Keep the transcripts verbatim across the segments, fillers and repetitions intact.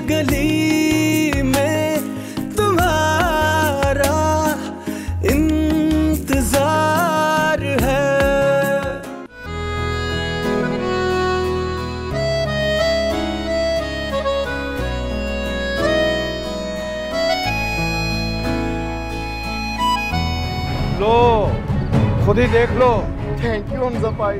गली में तुम्हारा इंतजार है। लो खुद ही देख लो। थैंक यू हमजा भाई।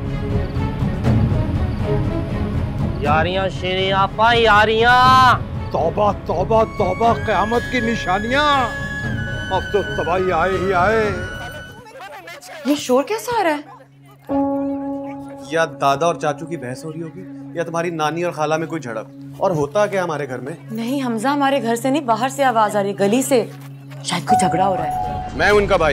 यारियां शेरे आपा यारियां। तौबा तौबा तौबा, क़यामत की निशानियां। अब तो तबाही आए ही आए। ये शोर कैसा आ रहा है? या दादा और चाचू की बहस हो रही होगी, या तुम्हारी नानी और खाला में कोई झड़प। और होता क्या हमारे घर में? नहीं हमजा, हमारे घर से नहीं, बाहर से आवाज आ रही है, गली से। शायद कोई झगड़ा हो रहा है। मैं उनका भाई।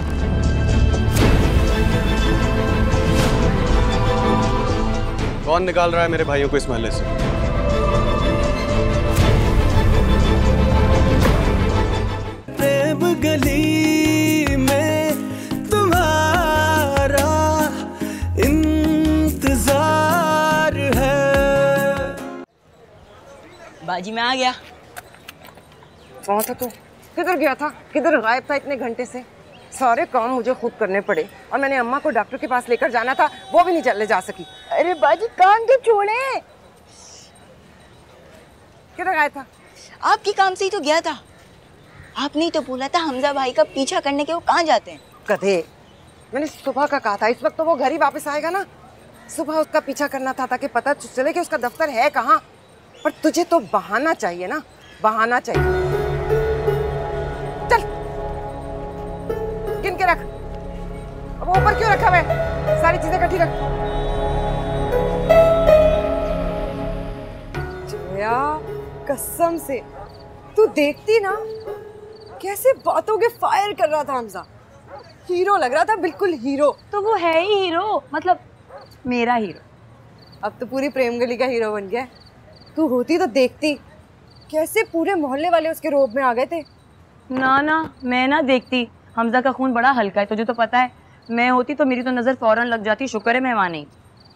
कौन निकाल रहा है मेरे भाइयों को इस महल्ले से? प्रेम गली में तुम्हारा इंतजार है। बाजी मैं आ गया। कौन था तू? किधर गया था? किधर गायब था इतने घंटे से? सारे काम मुझे खुद करने पड़े और मैंने अम्मा को डॉक्टर के पास लेकर जाना था, वो भी नहीं चले जा सकी। अरे बाजी काम तो छोड़े। किधर गया था? आपके काम से ही तो गया था। आपने ही तो बोला था हमजा भाई का पीछा करने के वो कहाँ जाते हैं। गधे, मैंने सुबह का कहा था, इस वक्त तो वो घर ही वापस आएगा ना। सुबह उसका पीछा करना था ताकि पता चले कि उसका दफ्तर है कहाँ। पर तुझे तो बहाना चाहिए ना, बहाना चाहिए। चल गिन के रख। अब ऊपर क्यों रखा है? सारी चीजें इकट्ठी रख। जोया, कसम से तू देखती ना कैसे बातों के फायर कर रहा था हमजा। हीरो लग रहा था, बिल्कुल हीरो। तो वो है ही हीरो, मतलब मेरा हीरो। अब तो पूरी प्रेम गली का हीरो बन गया। तू होती तो देखती कैसे पूरे मोहल्ले वाले उसके रोब में आ गए थे। ना ना, मैं ना देखती। हमजा का खून बड़ा हल्का है, तुझे तो पता है। मैं होती तो मेरी तो नजर फौरन लग जाती। शुक्र है मैं वहां नहीं।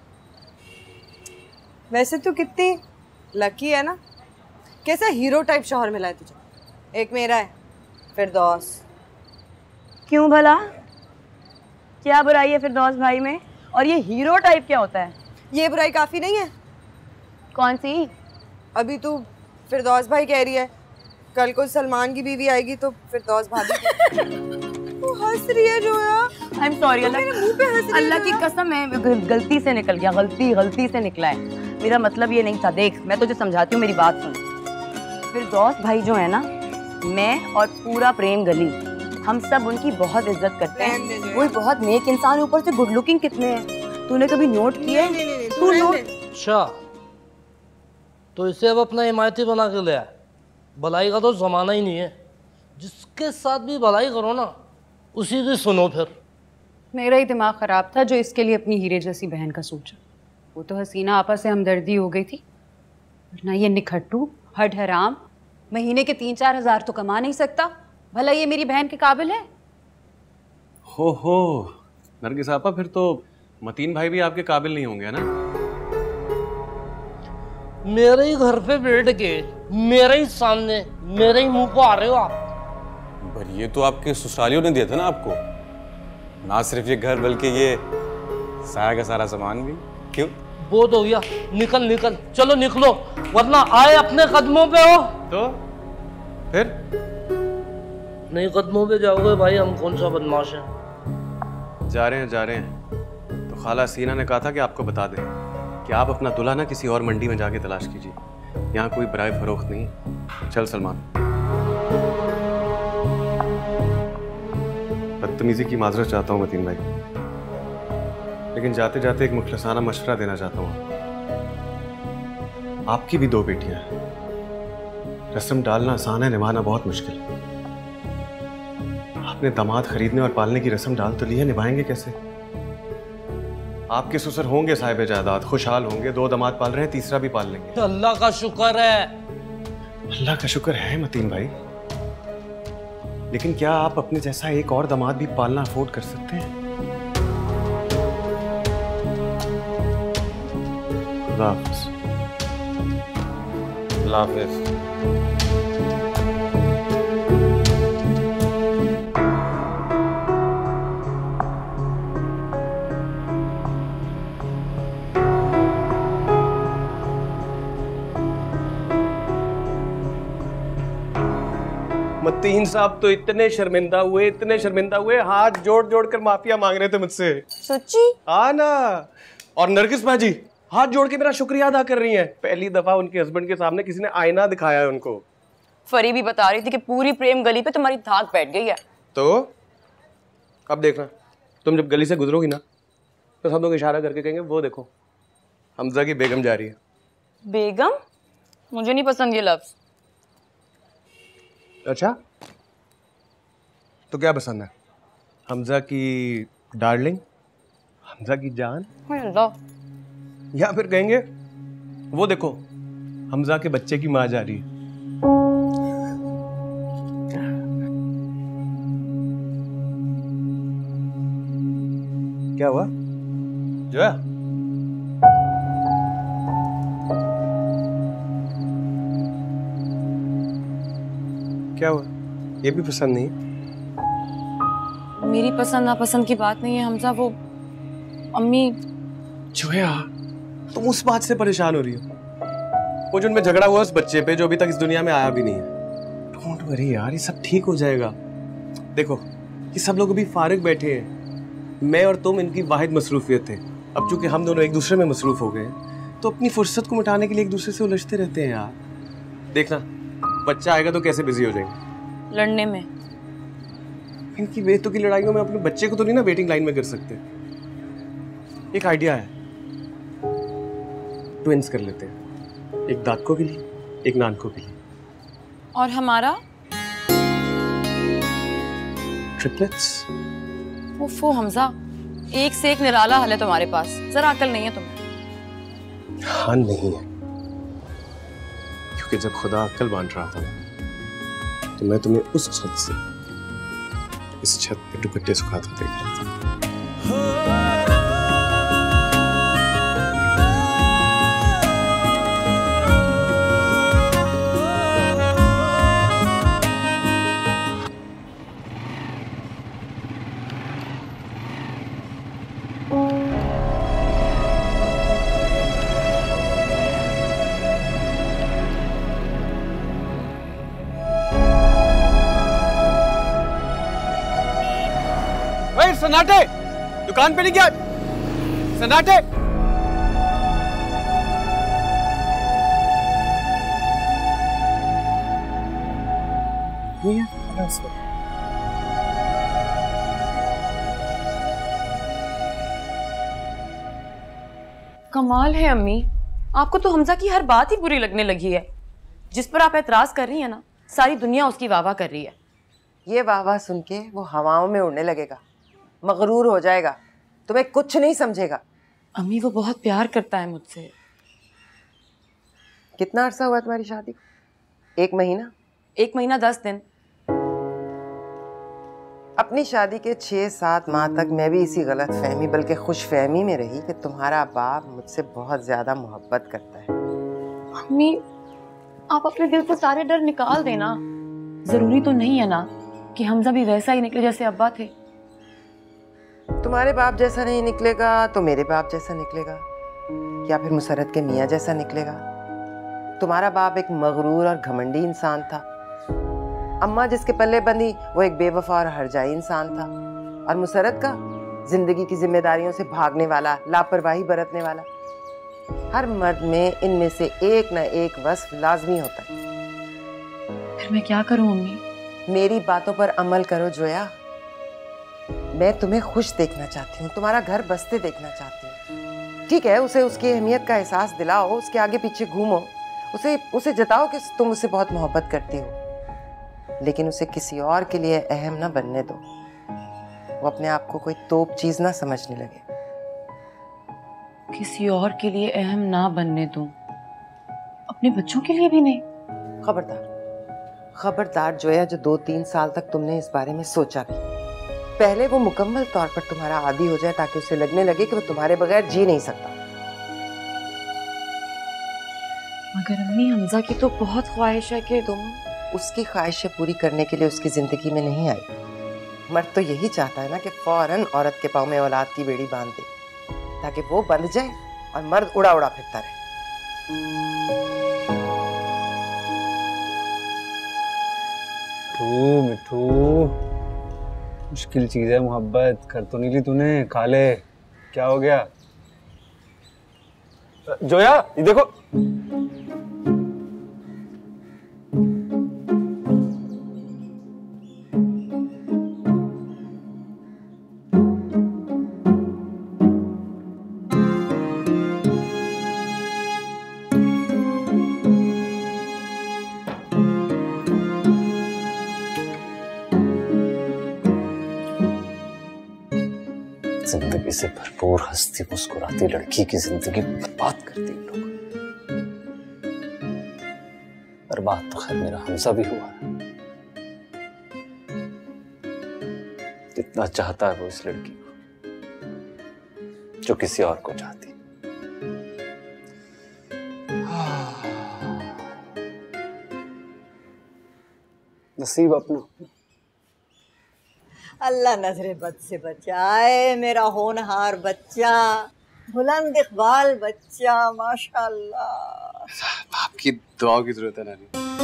वैसे तू कितनी लकी है ना, कैसा हीरो टाइप शौहर मिला है तुझे। एक मेरा है फिरदौस। क्यों भला? क्या बुराई है फिरदौस भाई में? और ये हीरो टाइप क्या होता है? ये बुराई काफी नहीं है? कौन सी? अभी तू फिरदौस भाई कह रही है, कल को सलमान की बीवी आएगी तो फिरदौस भाभी। वो हंस रही है जोया। आई एम सॉरी अल्लाह, मेरे मुंह पे हंस रही है। अल्लाह की कसम है, गलती से निकल गया, गलती गलती से निकला है। मेरा मतलब ये नहीं था। देख मैं तुझे समझाती हूँ, मेरी बात सुन। फिरदौस भाई जो है ना, मैं और पूरा प्रेम गली, हम सब उनकी बहुत इज्जत करते हैं। वो बहुत नेक इंसान, ऊपर से गुड लुकिंग कितने हैं। तूने कभी नोट किया है? तू नोट। अच्छा तो इसे अब अपना हिमायती बना के ले आए। भलाई का तो जमाना ही नहीं है। जिसके साथ भी भलाई करो ना, उसी की सुनो। फिर मेरा ही दिमाग ख़राब था जो इसके लिए अपनी हीरे जैसी बहन का सोचा। वो तो हसीना आपा से हमदर्दी हो गई थी, वरना ये निखट्टू हड हराम महीने के तीन चार हजार तो कमा नहीं सकता। भला ये मेरी बहन के काबिल है? हो हो नरगिस आपा, फिर तो मतीन भाई भी आपके काबिल नहीं होंगे ना। मेरे ही घर पे बैठ के मेरे ही सामने मेरे ही मुंह को आ रहे हो आप। पर ये तो आपके ससुरालियों ने दिया था ना आपको। ना सिर्फ ये घर बल्कि ये सारा का सारा सामान भी। क्यों? बहुत हो गया, निकल निकल, चलो निकलो, वरना आए अपने कदमों पे हो तो फिर नहीं कदमों पे जाओगे भाई। हम कौन सा बदमाश है? जा रहे हैं जा रहे हैं तो खाला सीना ने कहा था कि आपको बता दें कि आप अपना दूल्हा ना किसी और मंडी में जाके तलाश कीजिए। यहाँ कोई बराए फरोख्त नहीं। चल सलमान। बदतमीजी की माजरत चाहता हूँ मतीन भाई, लेकिन जाते जाते एक मुखलसाना मशवरा देना चाहता हूँ। आपकी भी दो बेटियां हैं। रस्म डालना आसान है, निभाना बहुत मुश्किल है। आपने दामाद खरीदने और पालने की रस्म डाल तो ली है, निभाएंगे कैसे? आपके ससुर होंगे साहिब जायदाद, खुशहाल होंगे, दो दामाद पाल रहे हैं, तीसरा भी पाल लेंगे। अल्लाह का शुक्र है। अल्लाह का शुक्र है मतीन भाई, लेकिन क्या आप अपने जैसा एक और दामाद भी पालना अफोर्ड कर सकते हैं? खुदा हाफिज़। अल्लाह हाफिज। मतीन साहब तो इतने शर्मिंदा हुए, इतने शर्मिंदा हुए, हाथ जोड़ जोड़ कर माफिया मांग रहे थे मुझसे। सच्ची? हाँ ना। और नरगिस बाजी हाथ जोड़ के मेरा शुक्रिया अदा कर रही हैं। पहली दफा उनके हस्बैंड के सामने किसी ने आईना दिखाया है उनको। फरी भी बता रही थी कि पूरी प्रेम गली पे तुम्हारी धाक बैठ गई है। तो अब देखना, तुम जब गली से गुजरोगी ना तो सब लोग इशारा करके कहेंगे वो देखो हमजा की बेगम जा रही है। बेगम? मुझे नहीं पसंद ये लफ्ज। अच्छा तो क्या पसंद है? हमजा की डार्लिंग, हमजा की जान, या फिर कहेंगे वो देखो हमजा के बच्चे की माँ जा रही है। क्या हुआ जो है? क्या हुआ? ये भी पसंद नहीं है? मेरी पसंद नापसंद की बात नहीं है हमजा, वो अम्मी। जोया तुम उस बात से परेशान हो रही हो, वो जो उनमें झगड़ा हुआ उस बच्चे पे जो अभी तक इस दुनिया में आया भी नहीं है। डोंट वरी यार, ये सब ठीक हो जाएगा। देखो ये सब लोग अभी फारिग बैठे हैं, मैं और तुम इनकी वाहिद मसरूफियत है। अब चूंकि हम दोनों एक दूसरे में मसरूफ हो गए तो अपनी फुर्सत को मिटाने के लिए एक दूसरे से उलझते रहते हैं यार। देखना बच्चा आएगा तो कैसे बिजी हो जाएंगे लड़ने में। इनकी बेतुकी की लड़ाइयों में अपने बच्चे को तो नहीं ना वेटिंग लाइन में कर सकते। एक आइडिया है, ट्विंस कर लेते हैं, एक दादको के लिए एक नानको के लिए। और हमारा ट्रिपलेट्स। उफ़ो हमजा, एक से एक निराला हल है तुम्हारे पास, जरा अकल नहीं है तुम्हें। हाँ नहीं है, क्योंकि जब खुदा अकल बांट रहा था तो मैं तुम्हें उस छत से इस छत पे दुपट्टे सुखाता देख रहा था। सन्नाटे, दुकान पे नहीं गया? सन्नाटे। कमाल है अम्मी, आपको तो हमजा की हर बात ही बुरी लगने लगी है। जिस पर आप एतराज कर रही है ना, सारी दुनिया उसकी वाह वाह कर रही है। ये वाह वाह सुन के वो हवाओं में उड़ने लगेगा, मगरूर हो जाएगा, तुम्हें कुछ नहीं समझेगा। अम्मी वो बहुत प्यार करता है मुझसे। कितना अरसा हुआ तुम्हारी शादी को? एक महीना? एक महीना दस दिन। अपनी शादी के छह सात माह तक मैं भी इसी गलत फहमी बल्कि खुश फहमी में रही कि तुम्हारा बाप मुझसे बहुत ज्यादा मोहब्बत करता है। अम्मी आप अपने दिल से सारे डर निकाल देना। जरूरी तो नहीं है ना कि हमजा भी वैसा ही निकले जैसे अब्बा थे। तुम्हारे बाप जैसा नहीं निकलेगा तो मेरे बाप जैसा निकलेगा, या फिर मुसरत के मियाँ जैसा निकलेगा। तुम्हारा बाप एक मगरूर और घमंडी इंसान था, अम्मा जिसके पल्ले बंधी वो एक बेवफा और हरजाई इंसान था, और मुसरत का जिंदगी की जिम्मेदारियों से भागने वाला, लापरवाही बरतने वाला। हर मर्द में इनमें से एक न एक वस्फ लाजमी होता है। फिर मैं क्या करूं अम्मी? मेरी बातों पर अमल करो जोया। मैं तुम्हें खुश देखना चाहती हूँ, तुम्हारा घर बसते देखना चाहती हूँ। ठीक है, उसे उसकी अहमियत का एहसास दिलाओ, उसके आगे पीछे घूमो, उसे उसे जताओ कि तुम उससे बहुत मोहब्बत करती हो, लेकिन उसे किसी और के लिए अहम ना बनने दो। वो अपने आप को कोई तोप चीज ना समझने लगे। किसी और के लिए अहम ना बनने दूं? अपने बच्चों के लिए भी नहीं? खबरदार, खबरदार जोया, जो दो तीन साल तक तुमने इस बारे में सोचा भी। पहले वो मुकम्मल तौर पर तुम्हारा आदी हो जाए ताकि उसे लगने लगे कि वो तुम्हारे बगैर जी नहीं सकता। मगर अम्मी अम्मी हमजा की तो बहुत ख्वाहिश है कि तुम उसकी ख्वाहिशें पूरी करने के लिए उसकी जिंदगी में नहीं आई। मर्द तो यही चाहता है ना कि फौरन औरत के पाँव में औलाद की बेड़ी बांध दे ताकि वो बंध जाए और मर्द उड़ा उड़ा फिरता रहे। मिठू मिठू मुश्किल चीज है मोहब्बत। कर तो नहीं ली तूने? खा ले। क्या हो गया? जोया ये देखो। जिंदगी से भरपूर हंसती मुस्कुराती लड़की की जिंदगी बर्बाद करती लोग। बर्बाद तो खैर मेरा हमजा भी हुआ है। कितना चाहता है वो इस लड़की को जो किसी और को चाहती। नसीब अपना। अल्लाह नजरे बद से बचाए मेरा होनहार बच्चा, बुलंद इकबाल बच्चा, माशाअल्लाह। आपकी दुआओं की जरूरत है नानी।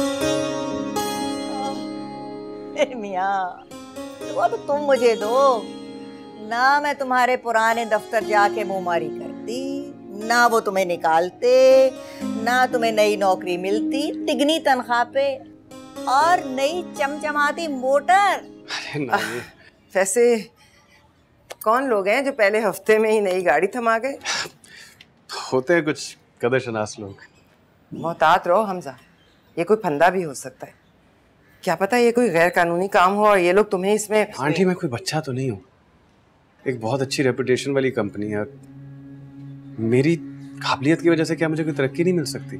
मियाँ दुआ तो तुम मुझे दो ना, मैं तुम्हारे पुराने दफ्तर जाके मुंहमारी करती ना, वो तुम्हें निकालते ना, तुम्हें नई नौकरी मिलती तिगनी तनख्वाह पे और नई चमचमाती मोटर। अरे नानी वैसे कौन लोग हैं जो पहले हफ्ते में ही नई गाड़ी थमा गए? होते हैं कुछ कदरशनास लोग। मोहतात रहो हमजा, ये कोई फंदा भी हो सकता है। क्या पता ये कोई गैर कानूनी काम हो और ये लोग तुम्हें इसमें। आंटी मैं कोई बच्चा तो नहीं हूँ, एक बहुत अच्छी रेपुटेशन वाली कंपनी है। मेरी काबिलियत की वजह से क्या मुझे कोई तरक्की नहीं मिल सकती?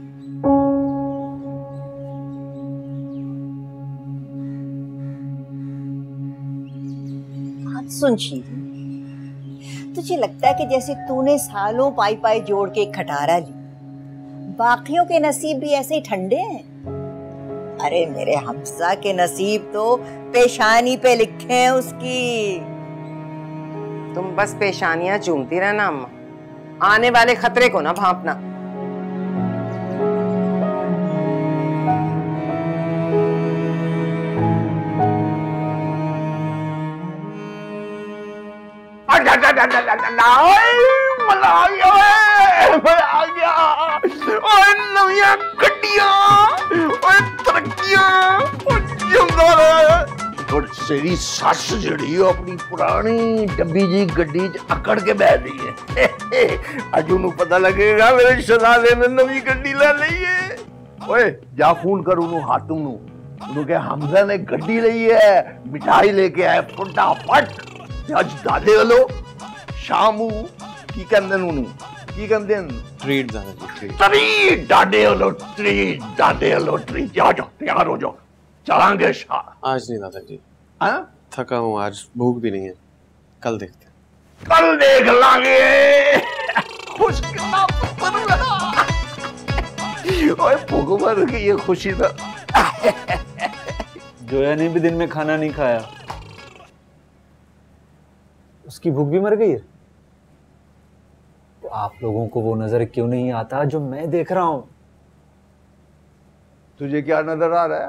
सुन शीरी, तुझे लगता है कि जैसे तूने सालों पाई पाई जोड़ के खटारा ली, बाकियों के नसीब भी ऐसे ही ठंडे हैं? अरे मेरे हमजा के नसीब तो पेशानी पे लिखे हैं उसकी। तुम बस पेशानियां चूमती रहना अम्मा, आने वाले खतरे को ना भांपना। तेरी सस जड़ी अपनी पुरानी डब्बी जी गड्डी च अकड़ के बह दी है। अज उन्हें पता लगेगा मेरे शहजादे ने नवी गड्डी ला ली है। ओए जा फोन कर उन्हें हातम नू, उन्हें कह हमजा ने गड्डी ली है, मिठाई लेके आए फटाफट। अज दादे वालो शामू की कहंदे नू की कहंदे ट्रीट दादा जी, ट्रीट। ट्रीट दादे वालो ट्रीट, दादे वालो ट्रीट। जा जा तैयार हो जाओ, चलांगे शाह। आज नहीं दादा जी, हाँ? थका हूँ आज, भूख भी नहीं है, कल देखते हैं। कल देख लांगे। खुश कितना और भूख मर के ये खुशी था। जोया ने भी दिन में खाना नहीं खाया, उसकी भूख भी मर गई है। तो आप लोगों को वो नजर क्यों नहीं आता जो मैं देख रहा हूं? तुझे क्या नजर आ रहा है?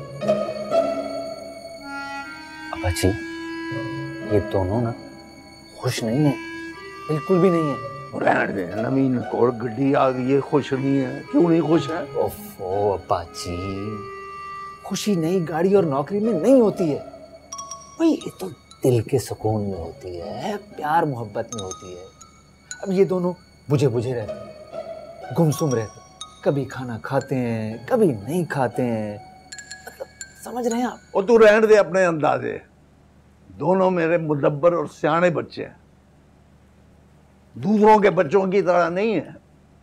अब्बा जी ये दोनों ना खुश नहीं है, बिल्कुल भी नहीं है। रहने दे, नवीन और गड्डी आ गई है, खुश नहीं है। क्यों नहीं खुश है? ओफो अब्बा जी, खुशी नई गाड़ी और नौकरी में नहीं होती है भाई, ये तो दिल के सुकून में होती है, प्यार मोहब्बत में होती है। अब ये दोनों बुझे बुझे रहते हैं, गुमसुम रहते हैं, कभी खाना खाते हैं कभी नहीं खाते हैं, मतलब समझ रहे हैं आप? और तू रहने दे अपने अंदाजे, दोनों मेरे मुदब्बर और सियाने बच्चे हैं, दूसरों के बच्चों की तरह नहीं है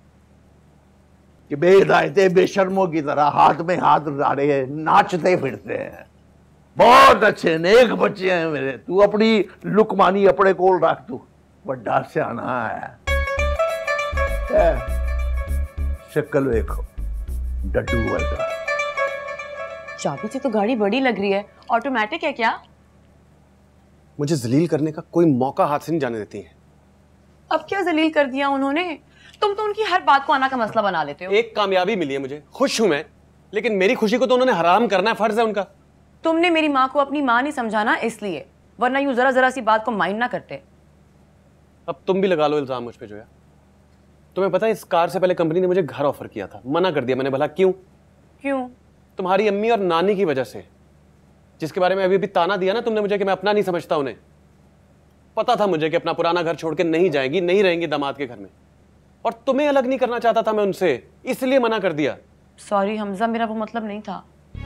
कि बेहिदायते बेशर्मों की तरह हाथ में हाथ डाले नाचते फिरते हैं। बहुत अच्छे नेक बच्चे हैं मेरे। तू अपनी लुकमानी अपने कोल रख, तू बड़ा सियाना है। शक्ल देखो, डड्डू वर्गा। चाबी से तो गाड़ी बड़ी लग रही है, ऑटोमेटिक है क्या? मुझे जलील करने का कोई मौका हाथ से नहीं जाने देती है। अब क्या जलील कर दिया उन्होंने? तुम तो उनकी हर बात को आना का मसला बना लेते हो। एक कामयाबी मिली है मुझे, खुश हूं मैं, लेकिन मेरी खुशी को तो उन्होंने हराम करना है, फर्ज है उनका। तुमने मेरी माँ को अपनी माँ नहीं समझाना इसलिए, वरना यूं जरा जरा सी बात को माइंड ना करते। अब तुम भी लगा लो इल्जाम मुझ पे जोया। तुम्हें पता है इस कार से पहले कंपनी ने मुझे घर ऑफर किया था, मना कर दिया मैंने। भला क्यों? क्यों? तुम्हारी अम्मी और नानी की वजह से, जिसके बारे में अभी अभी ताना दिया ना तुमने मुझे कि मैं अपना नहीं समझता उन्हें। पता था मुझे कि अपना पुराना घर छोड़ के नहीं जाएंगी, नहीं रहेंगी दामाद के घर में, और तुम्हें अलग नहीं करना चाहता था मैं उनसे, इसलिए मना कर दिया। सॉरी हमजा, मेरा वो मतलब नहीं था।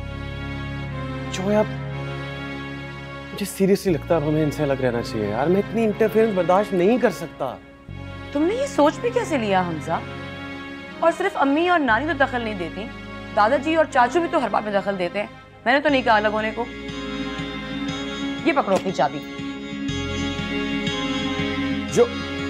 जोया मुझे सीरियसली लगता है अब हमें इनसे अलग रहना चाहिए यार। मैं इतनी इंटरफेरेंस बर्दाश्त नहीं कर सकता। तुमने ये सोच भी कैसे लिया हमजा? और सिर्फ अम्मी और नानी तो दखल नहीं देती, दादाजी और चाचू भी तो हर बात में दखल देते हैं। मैंने तो नहीं कहा अलग होने को। ये पकड़ो अपनी चाबी। जो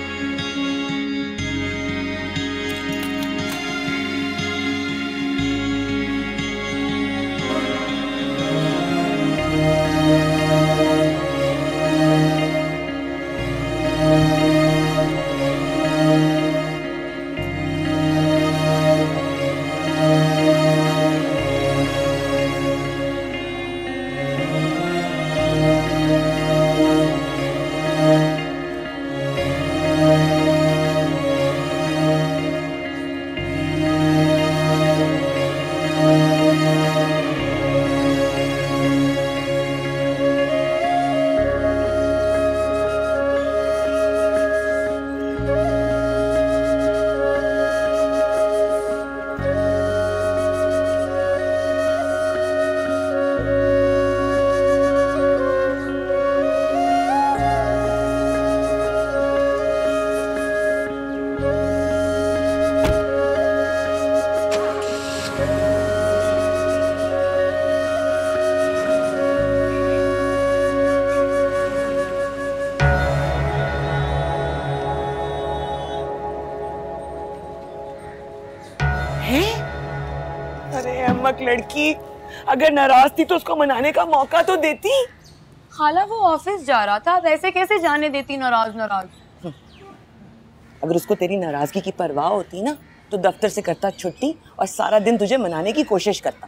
लड़की अगर नाराज थी तो उसको मनाने का मौका तो देती। खाला वो ऑफिस जा रहा था, वैसे कैसे जाने देती नाराज नाराज? अगर उसको तेरी नाराजगी की परवाह होती ना तो दफ्तर से करता छुट्टी और सारा दिन तुझे मनाने की कोशिश करता।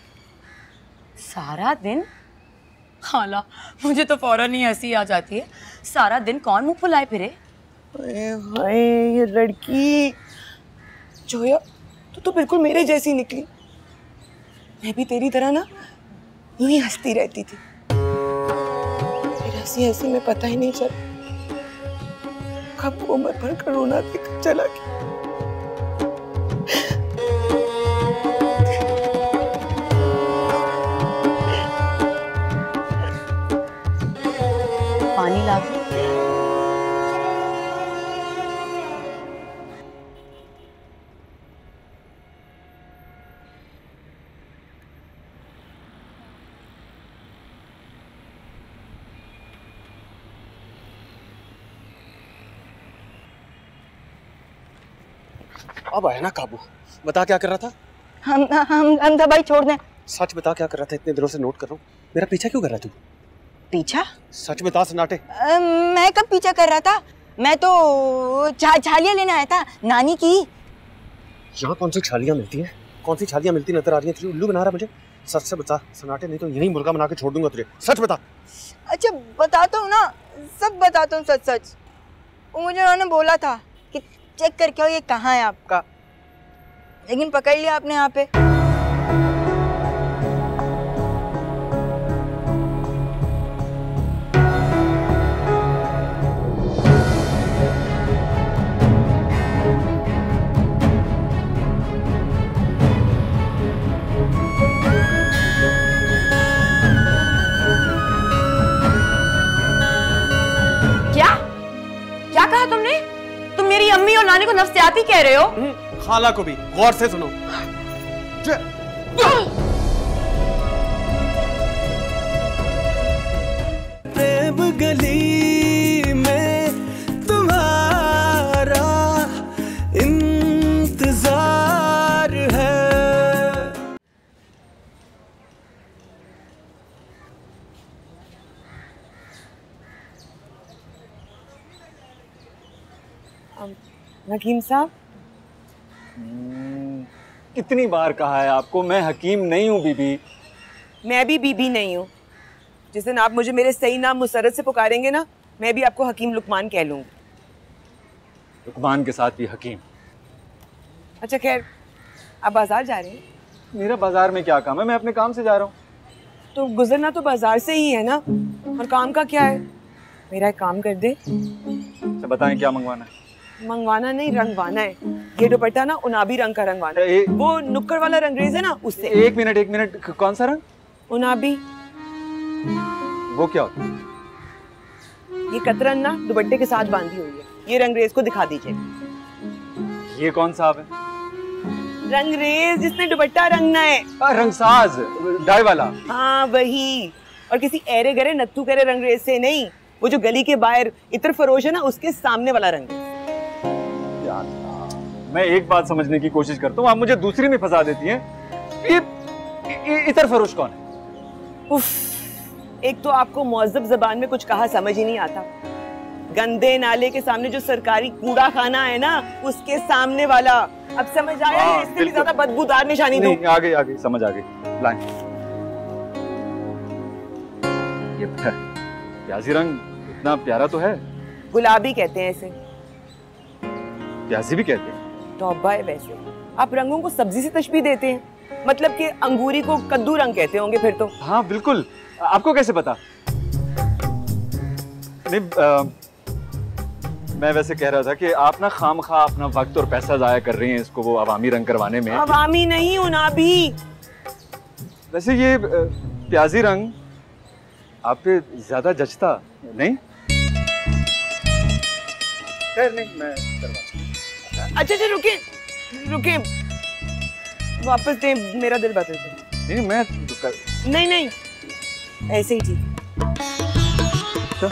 सारा दिन? खाला मुझे तो फौरन ही हंसी आ जाती है। सारा दिन कौन मुंह फुलाए फिरे? हाय ये लड़की जोया, तू तो बिल्कुल मेरे जैसी निकली। मैं भी तेरी तरह ना यूं ही हंसती रहती थी, फिर हंसी हंसी में पता ही नहीं चला कब वो मर भर कर रोना देकर चला गया। पानी ला दो। अब आया ना काबू। बता क्या कर रहा था? हम हम हमजा भाई छोड़ दें। सच बता क्या कर रहा था? इतने दिनों से नोट कर रहा हूँ। मेरा पीछा क्यों कर रहा तू? पीछा? सच बता सन्नाटे। आ, मैं कब पीछा कर रहा था? मैं तो छा, छालियाँ लेने आया था नानी की। यहाँ कौन सी छालियाँ मिलती हैं? कौन सी छालियाँ मिलती नजर आ रही हैं? तुझे उल्लू बना रहा मुझे? सच से बता सन्नाटे, नहीं तो यहीं मुर्गा बना के छोड़ दूंगा तुझे। सच बता। अच्छा बताता हूँ ना, सब बताता हूँ सच सच। वो मुझे उन्होंने बोला था कि चेक करके आओ ये कहाँ है आपका, लेकिन पकड़ लिया आपने यहाँ पे। क्या क्या कहा तुमने? तुम मेरी अम्मी और नानी को नफ्सियाती कह रहे हो? खाला को भी गौर से सुनो। प्रेम गली में तुम्हारा इंतजार है। हकीम साहब, कितनी बार कहा है आपको, मैं हकीम नहीं हूँ बीबी। मैं भी बीबी नहीं हूँ। जिस दिन आप मुझे मेरे सही नाम मुसरत से पुकारेंगे ना, मैं भी आपको हकीम लुकमान कह लूँगी। लुकमान के साथ भी हकीम। अच्छा खैर, आप बाजार जा रहे हैं? मेरा बाजार में क्या काम है, मैं अपने काम से जा रहा हूँ। तो गुजरना तो बाजार से ही है ना, और काम का क्या है? मेरा एक काम कर दे। अच्छा बताएं क्या मंगवाना है? मंगवाना नहीं, रंगवाना है। ये दुपट्टा ना उनाबी रंग का रंगवाना है। वो नुक्कड़ वाला रंगरेज है ना, उससे। एक मिनट एक मिनट, कौन सा रंग? उनाबी। वो क्या होता है? ये कतरन ना दुपट्टे के साथ बांधी हुई है। ये रंगरेज को दिखा दीजिए। ये कौन सा है? रंगरेज जिसने दुपट्टा रंगना है। आ, रंगसाज, डाई वाला। हाँ वही, और किसी ऐरे गरे नत्थू करे रंगरेज से नहीं, वो जो गली के बाहर इत्र फरोश है ना, उसके सामने वाला रंगरेज। मैं एक बात समझने की कोशिश करता हूँ, आप मुझे दूसरी में फंसा देती हैं। ये, ये इतर फरोश कौन है? उफ, एक तो आपको मुअज्जब जबान में कुछ कहा समझ ही नहीं आता। गंदे नाले के सामने जो सरकारी कूड़ा खाना है ना, उसके सामने वाला। अब समझ आया है? इससे भी ज्यादा बदबूदार निशानी दो। आगे आगे समझ आ गई। लाइन। ये प्याजी रंग इतना प्यारा तो है। गुलाबी कहते हैं इसे। प्याजी भी कहते हैं। तौबा है वैसे। आप रंगों को सब्जी से तशबीह देते हैं, मतलब कि अंगूरी को कद्दू रंग कहते होंगे फिर तो। हाँ बिल्कुल, आपको कैसे पता? नहीं, आ, मैं वैसे कह रहा था कि आप ना खामखा अपना वक्त और पैसा जाया कर रही हैं इसको वो अवामी रंग करवाने में। अवामी नहीं हूं ना भी। वैसे ये प्याजी रंग आप पे ज्यादा जचता नहीं? खैर नहीं, मैं करवा। अच्छा अच्छा रुके रुके, वापस दे, मेरा दिल बदल दे। नहीं मैं कर... नहीं नहीं, ऐसे ही ठीक। अच्छा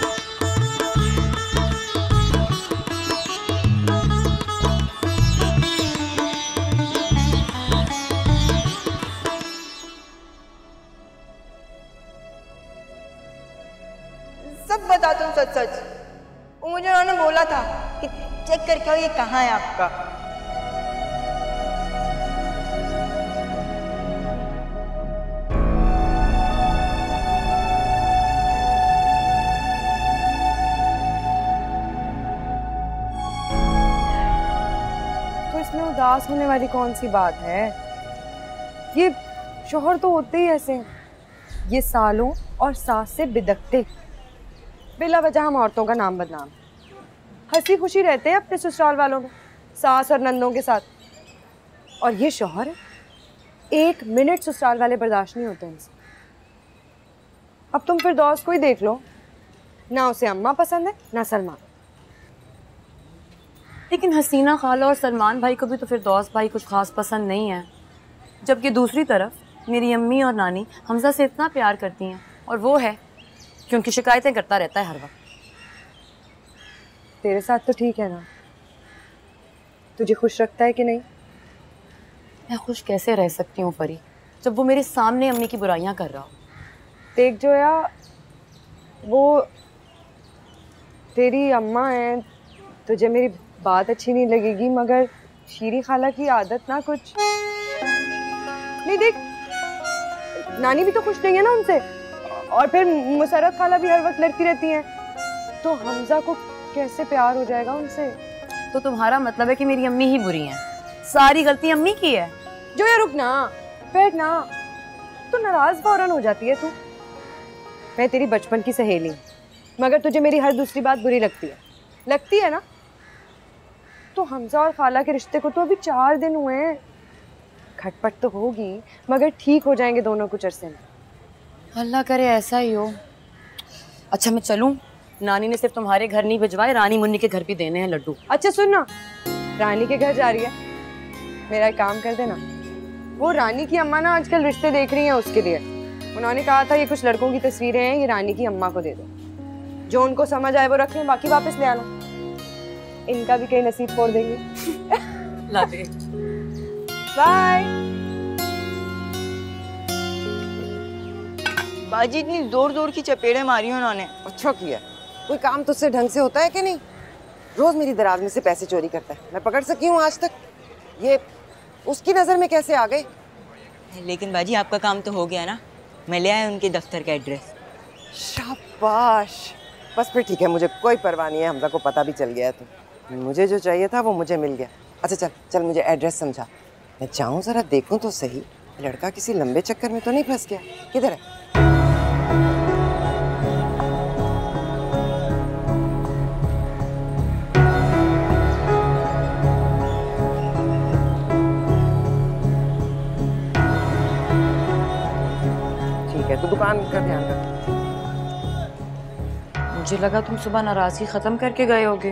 सब बता तुम सच सच। वो मुझे उन्होंने बोला था कि चेक करके आओ ये कहाँ है आपका। तो इसमें उदास होने वाली कौन सी बात है? ये शोहर तो होते ही ऐसे हैं। ये सालों और सास से बिदकते, बिला वजह हम औरतों का नाम बदनाम। हंसी खुशी रहते हैं अपने ससुराल वालों में, सास और नंदों के साथ। और ये शौहर एक मिनट ससुराल वाले बर्दाश्त नहीं होते इनसे। अब तुम फिर दोस्त को ही देख लो, ना उसे अम्मा पसंद है ना सलमान। लेकिन हसीना खाला और सलमान भाई को भी तो फिर दोस्त भाई कुछ खास पसंद नहीं है। जबकि दूसरी तरफ मेरी अम्मी और नानी हमजा से इतना प्यार करती हैं, और वो है क्योंकि शिकायतें करता रहता है हर वक्त। तेरे साथ तो ठीक है ना? तुझे खुश रखता है कि नहीं? मैं खुश कैसे रह सकती हूँ परी, जब वो मेरे सामने अम्मी की बुराइयां कर रहा हो। देख जो या वो तेरी अम्मा है, तुझे मेरी बात अच्छी नहीं लगेगी, मगर शीरी खाला की आदत ना कुछ नहीं। देख नानी भी तो खुश नहीं है ना उनसे, और फिर मुसरत खाला भी हर वक्त लड़ती रहती हैं, तो हमजा को कैसे प्यार हो जाएगा उनसे? तो तुम्हारा मतलब है कि मेरी अम्मी ही बुरी हैं, सारी गलती अम्मी की है? जो या रुक ना, बैठ ना, तो नाराज फौरन हो जाती है तू। मैं तेरी बचपन की सहेली, मगर तुझे मेरी हर दूसरी बात बुरी लगती है, लगती है ना? तो हमजा और खाला के रिश्ते को तो अभी चार दिन हुए हैं। खटपट तो होगी, मगर ठीक हो जाएंगे दोनों कुछ अरसे में। अल्लाह करे ऐसा ही हो। अच्छा मैं चलूं? नानी ने सिर्फ तुम्हारे घर नहीं भिजवाए, रानी मुन्नी के घर भी देने हैं लड्डू। अच्छा सुन ना, रानी के घर जा रही है, मेरा एक काम कर देना। वो रानी की अम्मा ना आजकल रिश्ते देख रही हैं, उसके लिए उन्होंने कहा था ये कुछ लड़कों की तस्वीरें हैं, ये रानी की अम्मा को दे दो, जो उनको समझ आए वो रखें, बाकी वापस ले आना। इनका भी कहीं नसीब फोड़ देंगे। ला दे। बाय। बाजी इतनी जोर जोर की चपेड़े मारी उन्होंने। अच्छा किया। कोई काम तुझसे ढंग से होता है कि नहीं? रोज मेरी दराज में से पैसे चोरी करता है। मैं पकड़ सकी हूँ आज तक, ये उसकी नजर में कैसे आ गए? लेकिन बाजी आपका काम तो हो गया ना, मैं ले आया उनके दफ्तर का एड्रेस। शाबाश, बस फिर ठीक है, मुझे कोई परवाह नहीं है, हमजा को पता भी चल गया है। तो मुझे जो चाहिए था वो मुझे मिल गया। अच्छा चल चल मुझे एड्रेस समझा, मैं जाऊँ जरा देखूँ तो सही, लड़का किसी लंबे चक्कर में तो नहीं फंस गया। किधर है? ठीक है, तो दुकान का ध्यान रख। मुझे लगा तुम सुबह नाराजगी खत्म करके गए होगे,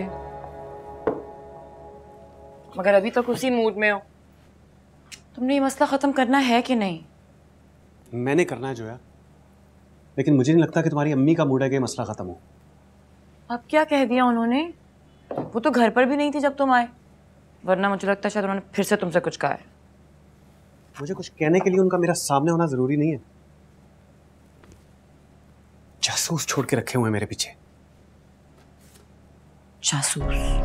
मगर अभी तक उसी मूड में हो। तुमने ये मसला खत्म करना है कि नहीं? मैंने करना है जोया, लेकिन मुझे नहीं लगता कि तुम्हारी अम्मी का मूड है कि मसला खत्म हो। अब क्या कह दिया उन्होंने? वो तो घर पर भी नहीं थी जब तुम आए, वरना मुझे लगता है शायद उन्होंने फिर से तुमसे कुछ कहा है। मुझे कुछ कहने के लिए उनका मेरा सामने होना जरूरी नहीं है। जासूस छोड़ के रखे हुए हैं मेरे पीछे। जासूस?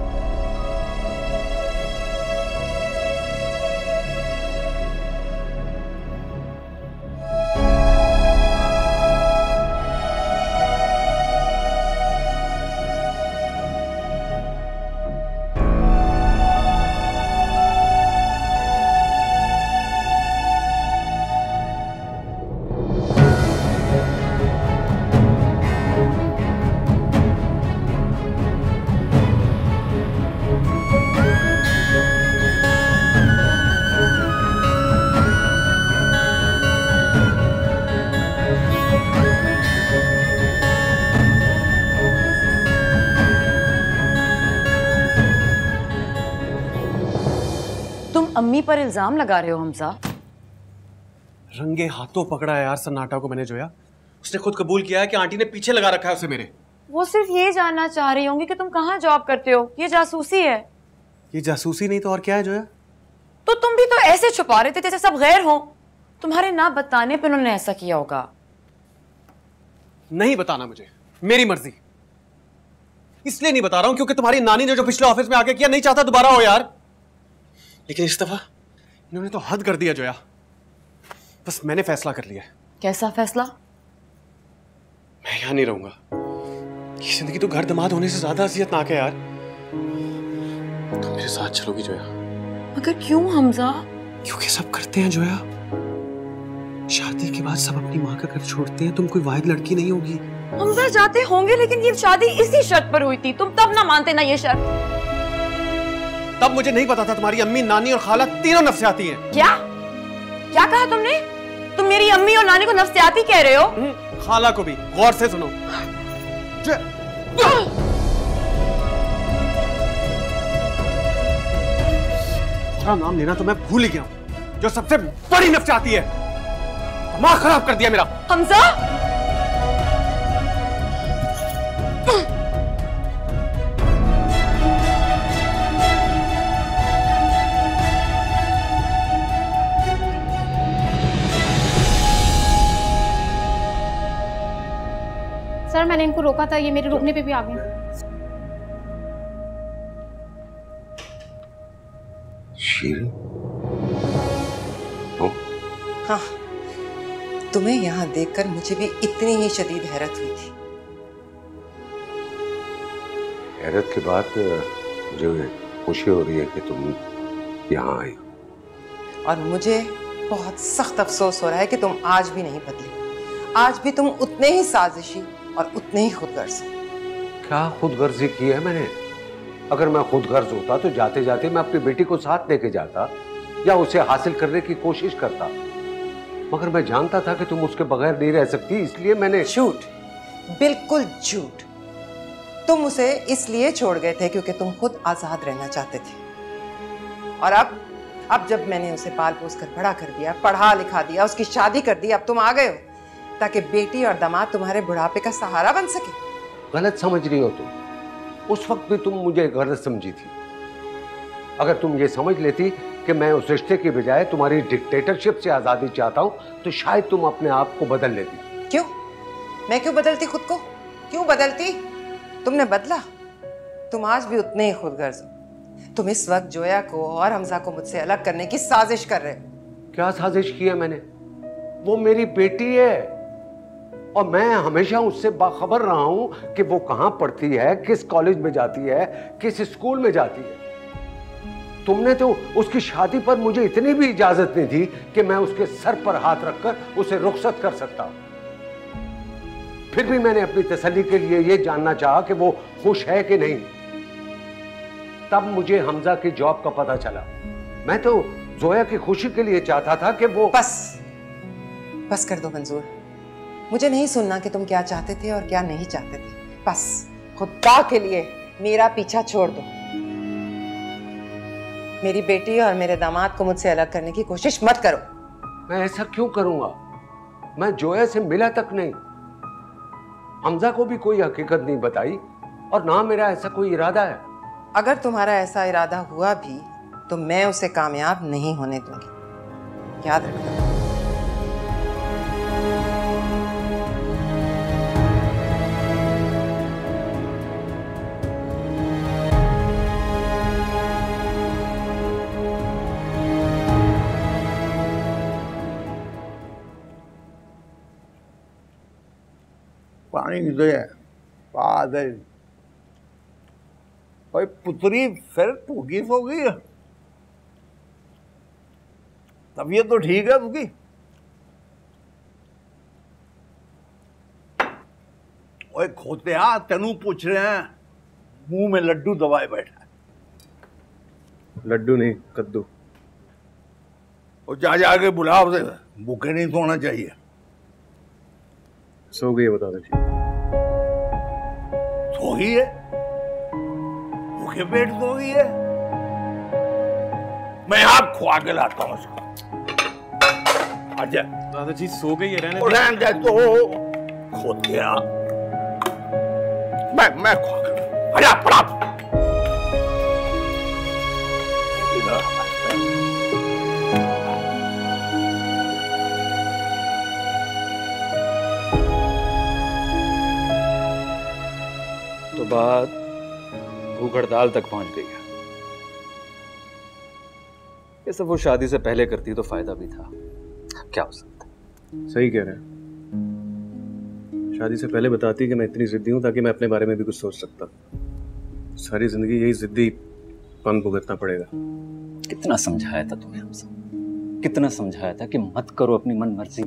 अम्मी पर इल्जाम लगा रहे हो हमजा? रंगे हाथों पकड़ा है यार सन्नाटा को मैंने जोया। उसने खुद कबूल किया है कि आंटी ने पीछे लगा रखा है उसे मेरे। वो सिर्फ ये जानना चाह रही होंगी कि तुम कहाँ जॉब करते हो। ये जासूसी है। ये जासूसी नहीं तो और क्या है जोया? तो तुम भी तो ऐसे छुपा रहे थे जैसे सब गैर हो। तुम्हारे ना बताने पे उन्होंने ऐसा किया होगा। नहीं बताना मुझे, मेरी मर्जी। इसलिए नहीं बता रहा हूं क्योंकि तुम्हारी नानी ने जो पिछले ऑफिस में आके किया नहीं चाहता दोबारा हो यार। लेकिन इस दफा इन्होंने तो हद कर दिया जोया। बस मैंने फैसला कर लिया है। कैसा फैसला? मैं यहां नहीं रहूंगा। ये जिंदगी तो घर दामाद होने से ज्यादा असियतनाक है यार। तुम मेरे साथ चलोगी जोया? मगर क्यों हमजा? क्योंकि सब करते हैं जोया। शादी के बाद सब अपनी माँ का घर छोड़ते हैं। तुम कोई वाहिद लड़की नहीं होगी। हमजा जाते होंगे, लेकिन ये शादी इसी शर्त पर हुई थी। तुम तब ना मानते ना ये शर्त। तब मुझे नहीं पता था तुम्हारी अम्मी, नानी और खाला तीनों नफ्सियाती हैं। क्या? क्या कहा तुमने? तुम मेरी अम्मी और नानी को नफ्सियाती कह रहे हो? खाला को भी। गौर से सुनो। उसका नाम लेना तो मैं भूल ही गया हूं, जो सबसे बड़ी नफ्सियाती है। दिमाग खराब कर दिया मेरा। हमजा, सर मैंने इनको रोका था, ये मेरे रोकने पे भी आ गए। हाँ, तुम्हें यहाँ देखकर मुझे भी इतनी ही शदीद हैरत हुई थी। हैरत के बाद मुझे खुशी हो रही है कि तुम यहाँ आई हो। और मुझे बहुत सख्त अफसोस हो रहा है कि तुम आज भी नहीं बदली। आज भी तुम उतने ही साजिशी और उतने ही खुदगर्ज हो। क्या खुदगर्जी की है मैंने? अगर मैं खुदगर्ज होता तो जाते जाते मैं अपनी बेटी को साथ लेके जाता या उसे हासिल करने की कोशिश करता। मगर मैं जानता था कि तुम उसके बगैर नहीं रह सकती, इसलिए मैंने। झूठ, बिल्कुल झूठ। तुम उसे इसलिए छोड़ गए थे क्योंकि तुम खुद आजाद रहना चाहते थे। और अब अब जब मैंने उसे पाल पोस कर बड़ा कर दिया, पढ़ा लिखा दिया, उसकी शादी कर दी, अब तुम आ गए हो ताकि बेटी और दामाद तुम्हारे बुढ़ापे का सहारा बन सके। गलत समझ रही हो तुम। उस वक्त भी तुम मुझे गलत समझी थी। अगर तुम ये समझ लेती कि मैं उस रिश्ते की बजाय तुम्हारी डिक्टेटरशिप से आजादी चाहता हूं तो शायद तुम अपने आप को बदल लेती। क्यों? मैं क्यों बदलती खुद को? क्यों बदलती? तुमने बदला? तुम आज भी उतने ही खुदगर्ज हो। तुम इस वक्त जोया को और हमजा को मुझसे अलग करने की साजिश कर रहे हो। क्या साजिश की है मैंने? वो मेरी बेटी है और मैं हमेशा उससे बाखबर रहा हूं कि वो कहां पढ़ती है, किस कॉलेज में जाती है, किस स्कूल में जाती है। तुमने तो उसकी शादी पर मुझे इतनी भी इजाजत नहीं दी कि मैं उसके सर पर हाथ रखकर उसे रुखसत कर सकता हूं। फिर भी मैंने अपनी तसल्ली के लिए यह जानना चाहा कि वो खुश है कि नहीं। तब मुझे हमजा की जॉब का पता चला। मैं तो जोया की खुशी के लिए चाहता था कि वो बस बस कर दो मंजूर। मुझे नहीं सुनना कि तुम क्या चाहते थे और क्या नहीं चाहते थे। बस खुदा के लिए मेरा पीछा छोड़ दो। मेरी बेटी और मेरे दामाद को मुझसे अलग करने की कोशिश मत करो। मैं ऐसा क्यों करूंगा? मैं जोया से मिला तक नहीं, हमजा को भी कोई हकीकत नहीं बताई और ना मेरा ऐसा कोई इरादा है। अगर तुम्हारा ऐसा इरादा हुआ भी तो मैं उसे कामयाब नहीं होने दूंगी, याद रखना। पानी दे पागल। भाई पुत्री फिर भूखी सो गई है। तबीयत तो ठीक है उसकी? ओए खोतिया, तेनू पूछ रहे हैं, मुंह में लड्डू दबाए बैठा है। लड्डू नहीं, कद्दू। और जा जाके बुला उसे, भूखे नहीं सोना चाहिए। सो गई है बता दीजिए। सो गई है? भूखे पेट सो गई है? मैं आप खुआ के लाता हूँ उसको। आजा। दादाजी सो गई है, रहने रहने दे तो। खोतिया, मैं मैं खुआ के आजा पड़ा। तो बात भूख हड़ताल तक पहुंच गई है। ये सब वो शादी से पहले करती तो फायदा भी था, क्या हो सकता। सही कह रहे हैं। शादी से पहले बताती कि मैं इतनी जिद्दी हूं ताकि मैं अपने बारे में भी कुछ सोच सकता। सारी जिंदगी यही जिद्दी पन भुगतना पड़ेगा। कितना समझाया था तुम्हें हमसे, कितना समझाया था कि मत करो अपनी मन मर्जी।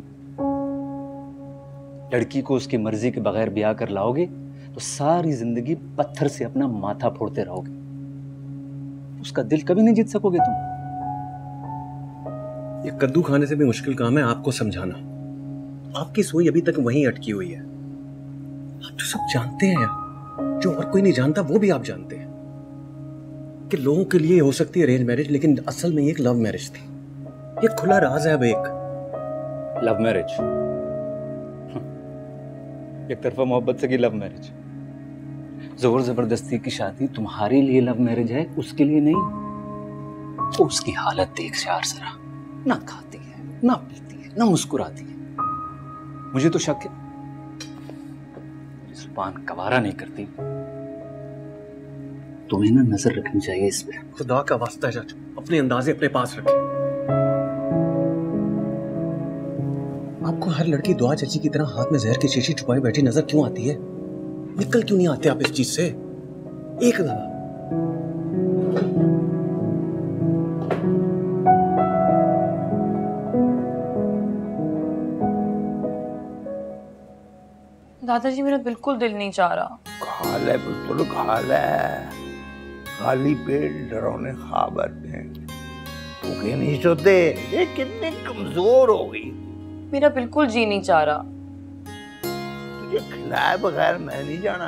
लड़की को उसकी मर्जी के बगैर ब्याह कर लाओगे तो सारी जिंदगी पत्थर से अपना माथा फोड़ते रहोगे, उसका दिल कभी नहीं जीत सकोगे तुम। ये कद्दू खाने से भी मुश्किल काम है आपको समझाना। आपकी सोई अभी तक वहीं अटकी हुई है। आप जो सब जानते हैं, जो और कोई नहीं जानता वो भी आप जानते हैं कि लोगों के लिए हो सकती है अरेंज मैरिज, लेकिन असल में एक लव मैरिज थी। ये खुला राज है अब एक। लव मैरिज, एक तरफा मोहब्बत से की लव मैरिज। जोर जबरदस्ती की शादी तुम्हारे लिए लव मैरिज है, उसके लिए नहीं। उसकी हालत देख यार जरा, ना खाती है, ना पीती है, ना मुस्कुराती है। मुझे तो शक है जुबान कवारा नहीं करती। तुम्हें ना नजर रखनी चाहिए इस पे। खुदा का वास्ता है चाचू, अपने अंदाजे अपने पास रखें। आपको हर लड़की दुआ चाची की तरह हाथ में जहर की शीशी छुपाई बैठी नजर क्यों आती है? निकल क्यों नहीं आते आप इस चीज से? एक दफा दादाजी मेरा बिल्कुल दिल नहीं चाह रहा। खा ले पुत्र, खा ले। खाली पेट डरौने ख्वाब आते हैं। भूखे नहीं सोते। ये कितनी कमजोर हो गई। मेरा बिल्कुल जी नहीं चाह रहा। तुझे खिलाए बगैर मैं नहीं जाना।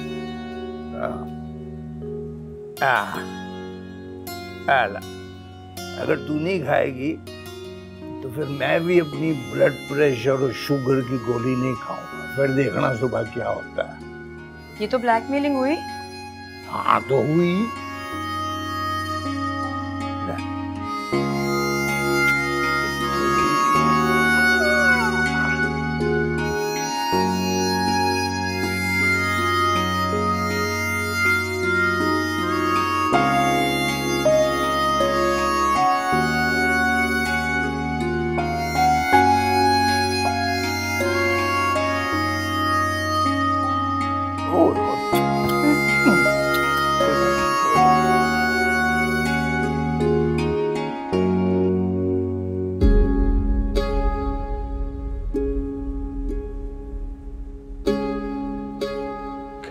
अगर तू नहीं खाएगी तो फिर मैं भी अपनी ब्लड प्रेशर और शुगर की गोली नहीं खाऊंगा। फिर देखना सुबह क्या होता है। ये तो ब्लैकमेलिंग हुई। हाँ तो हुई।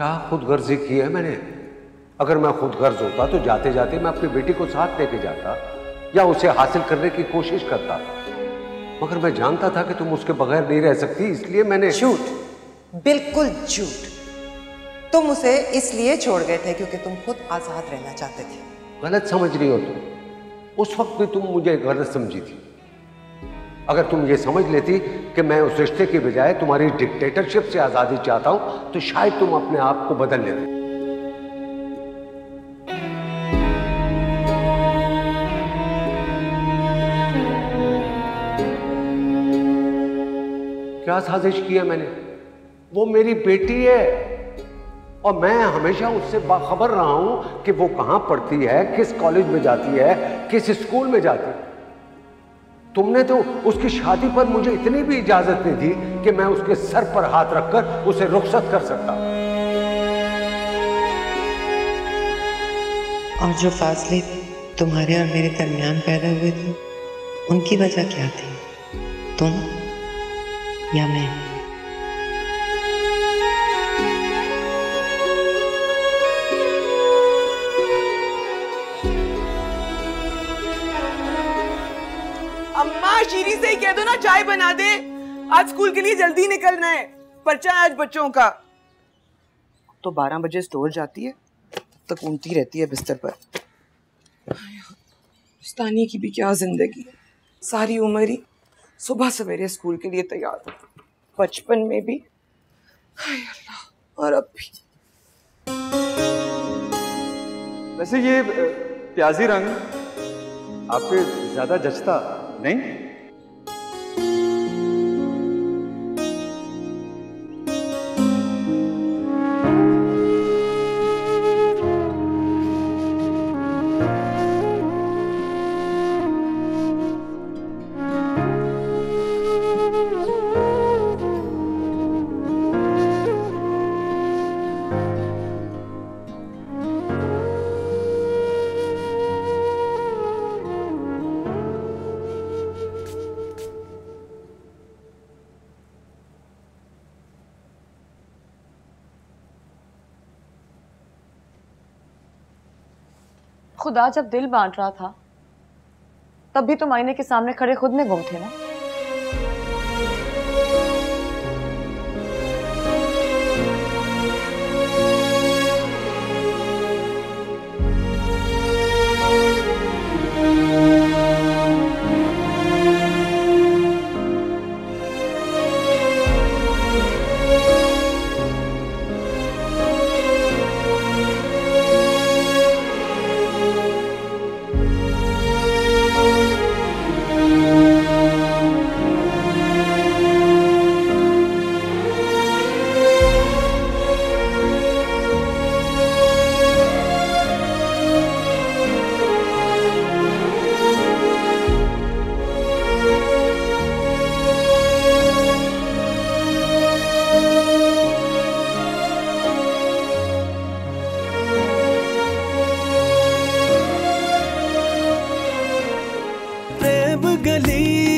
क्या खुदगर्जी की है मैंने? अगर मैं खुदगर्ज होता तो जाते जाते मैं अपनी बेटी को साथ लेके जाता या उसे हासिल करने की कोशिश करता, मगर मैं जानता था कि तुम उसके बगैर नहीं रह सकती, इसलिए मैंने। झूठ, बिल्कुल झूठ। तुम उसे इसलिए छोड़ गए थे क्योंकि तुम खुद आजाद रहना चाहते थे। गलत समझ रही हो तुम। उस वक्त भी तुम मुझे गलत समझी थी। अगर तुम ये समझ लेती कि मैं उस रिश्ते की बजाय तुम्हारी डिक्टेटरशिप से आजादी चाहता हूं तो शायद तुम अपने आप को बदल लेते। क्या साजिश की है मैंने? वो मेरी बेटी है और मैं हमेशा उससे बाखबर रहा हूं कि वो कहां पढ़ती है, किस कॉलेज में जाती है, किस स्कूल में जाती है। तुमने तो उसकी शादी पर मुझे इतनी भी इजाजत नहीं दी कि मैं उसके सर पर हाथ रखकर उसे रुखसत कर सकता। और जो फासले तुम्हारे और मेरे दरमियान पैदा हुए थे उनकी वजह क्या थी? तुम या मैं? अम्मा शीरी से ही कह दो ना चाय बना दे, आज स्कूल के लिए जल्दी निकलना है, पर्चा है आज बच्चों का। तो बारह बजे स्टोर जाती है, तब तक ऊँगती रहती है बिस्तर पर। मुस्तानी की भी क्या जिंदगी है, सारी उम्र ही सुबह सवेरे स्कूल के लिए तैयार हो, बचपन में भी, हाय अल्लाह, और अब भी। वैसे ये प्याजी रंग आप पे ज्यादा जचता नहीं? खुदा जब दिल बांट रहा था तब भी तुम आईने के सामने खड़े खुद में गुम थे ना। गली